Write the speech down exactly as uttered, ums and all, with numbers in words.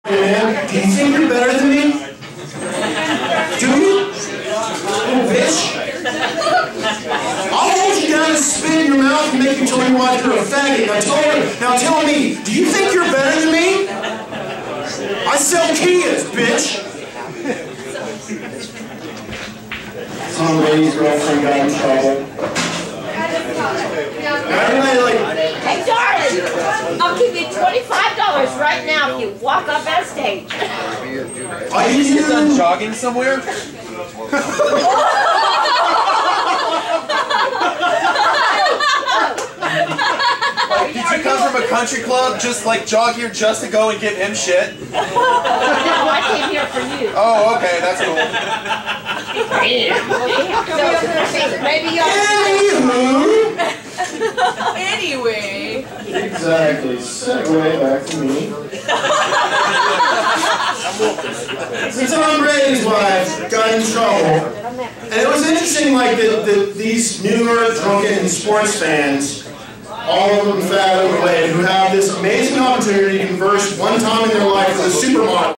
Man, do you think you're better than me? Do you? Little bitch. I'll hold you down and spit in your mouth and make you tell me why you're a faggot. Now tell me, now tell me, do you think you're better than me? I sell Kias, bitch. Tom Brady's girlfriend got in trouble. Everybody like, hey darling, I'll give you twenty-five dollars right now if you walk up that stage. Are you done jogging somewhere? Did you come from a country club just like jog here just to go and give him shit? No, I came here for you. Oh, okay, that's cool. Maybe you'll... Anyway. Exactly. Segue back to me. So Tom Brady's wife got in trouble. And it was interesting, like, that the, these newer, drunken sports fans, all of them fat, overweight, who have this amazing opportunity to converse one time in their life with a supermodel.